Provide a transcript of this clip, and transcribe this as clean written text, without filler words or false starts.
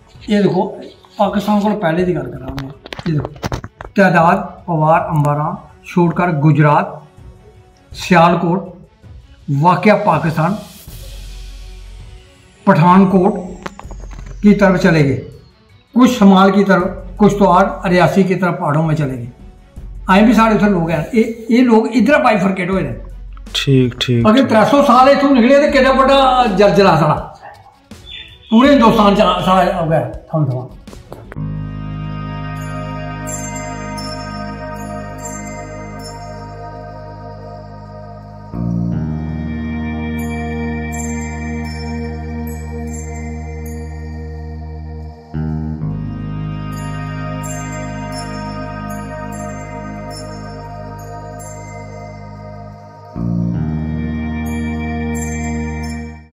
ये देखो पाकिस्तान को पहले की गल करा मैं, ये देखो तादाद पवार अंबारा छोड़कर गुजरात सियालकोट वाकया पाकिस्तान पठानकोट की तरफ चले गए, कुछ शमाल की तरफ, कुछ तो और रियासी की तरफ पहाड़ों में चले गए। अं भी साढ़े उधर लोग हैं, ये लोग इधर बाइफरकेट हुए। ठीक ठीक। अगर 300 साल इतों निकले तो कितना बड़ा जलजला सारा पूरे हिंदुस्तान च सारा हो गया थम थमा।